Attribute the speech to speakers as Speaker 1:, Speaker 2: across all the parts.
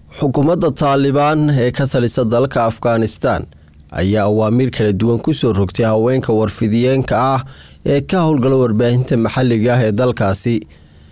Speaker 1: xukuumadda Taliban ee ka talisa dalka Afghanistan ayaa awaamiir kala duwan ku soo rogtay haweenka warfidiyeenka ah ee ka howlgala warbaahinta maxalliga ah ee dalkaasi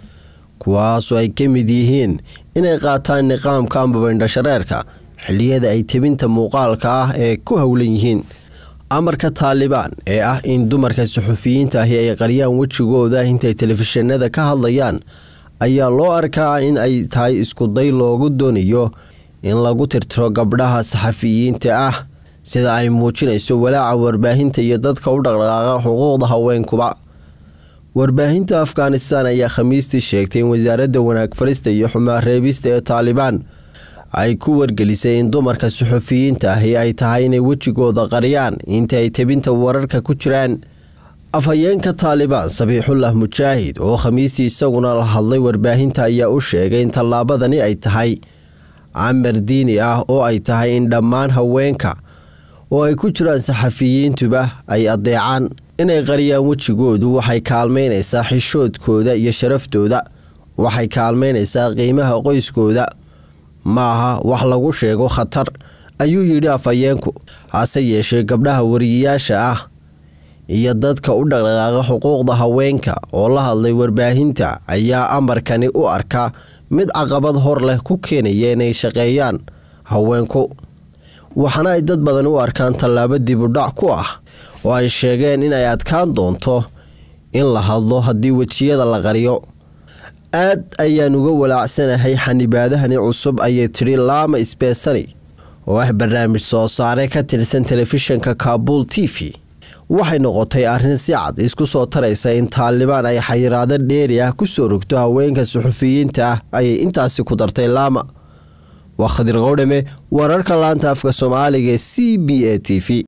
Speaker 1: kuwaas oo ay ka mid yihiin inay qaataan niqaamka ama indhashareerka xilliyada ay tebinta muuqaalka ah ee ku howlan yihiin. amarka Taliban ee ah in dumarka suxufiyiinta ahi ay qariyaan wajigooda intay telefishinada ka hadlayaan ayaa loo arkaa in ay tahay isku day loogu doonayo in lagu tirtiro gabdhaha saxafiyiinta ah sida ay muujinayso walaaca warbaahinta iyo dadka u dhaqdhaqaaqa xuquuqda haweenkuba. warbaahinta Afghanistan ayaa Khamiistii sheegtay in wasaaradda wanaag farista iyo xumaan reebista ee Taliban ay ku wargelisay in dumarka suxufiyiinta ahi ay tahay inay wajigooda qariyaan inta ay tebinta wararka ku jiraan. afhayeenka Taliban Sabiixullah Mujaahid oo Khamiistii isaguna la hadlay warbaahinta ayaa u sheegay in tallaabadani ay tahay amar diini ah oo ay tahay in dhammaan haweenka oo ay ku jiraan saxafiyiintuba ay adeecaan inay qariyaan wajigoodu waxay kaalmeynaysaa xishoodkooda iyo sharaftooda, waxay kaalmeynaysaa qiimaha qoyskooda, maaha wax lagu sheego khatar, ayuu yidhi afhayeenku. hase yeeshee gabdhaha wariyayaasha ah iyo dadka u dhaqdhaqaaqa xuquuqda haweenka oo la hadlay warbaahinta ayaa amarkani u arka mid caqabad hor leh ku keenaya inay shaqeeyaan haweenku, waxaana ay dad badan u arkaan tallaabo dib u dhac ku ah oo ay sheegeen in ay adkaan doonto in la hadlo haddii wajiyada la qariyo. aad ayaan uga walaacsanahay xanibaadahani cusub ayay tiri Lama Isbeesani oo ah barnaamij soo saare ka tirsan telefishinka Kabul TV. waxay noqotay arrin si cad isku soo taraysa in Taliban ay xayiraado dheeri ah ku soo rogto haweenka suxufiyiinta ah ay intaasi ku dartay Lama. waa Khadir Qowdhame, wararka laanta afka Soomaaliga CBA TV.